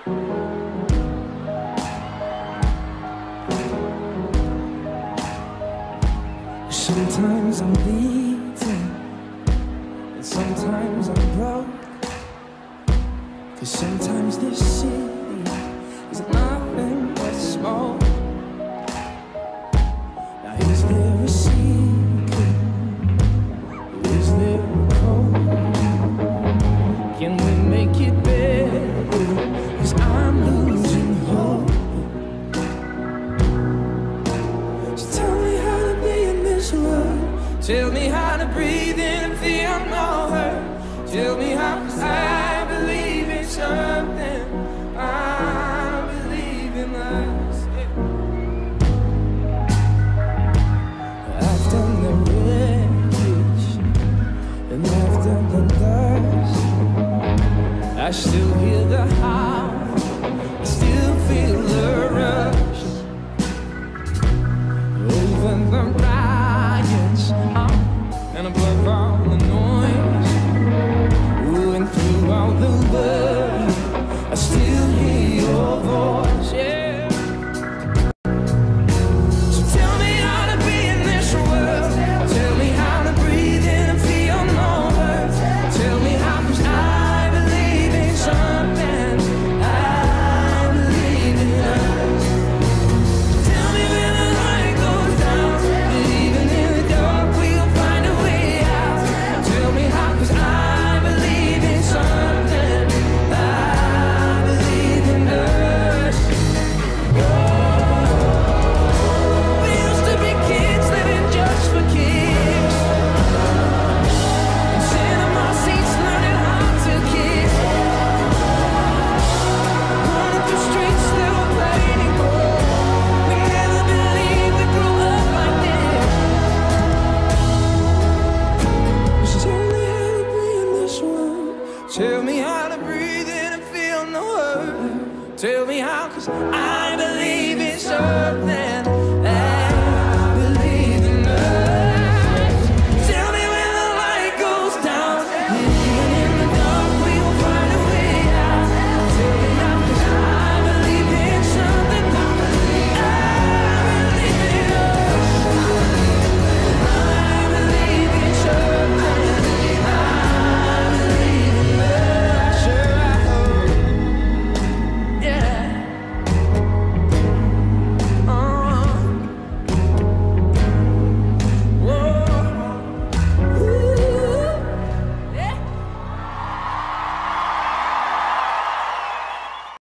Sometimes I'm bleeding, and sometimes I'm broke. 'Cause sometimes this city is nothing but smoke. Now is there a secret? Is there a code? Can we make it better? 'Cause I'm losing hope. So tell me how to be in this world. Tell me how to breathe in and feel no hurt. Tell me how, 'cause I believe in something. I believe in us. I've done the wreckage and I've done the dust. I still hear the howl, I still feel the rush. Over the riots, and above all the noise, and through all the world, I still hear your voice, yeah. So tell me how to be in this world. Tell me how to breathe in and feel no hurt. Tell me how, 'cause I believe in something. I believe in us. Tell me when the light goes down, that even in the dark we'll find a way out. Tell me how, 'cause I believe in something. I believe in us. We used to be kids living just for kicks, in cinema seats learning how to kiss, running through streets that were plain and cold. We never believed we grew up like this. So tell me how to be in this world. Tell me how to breathe in and feel no hurt. Tell me how, 'cause I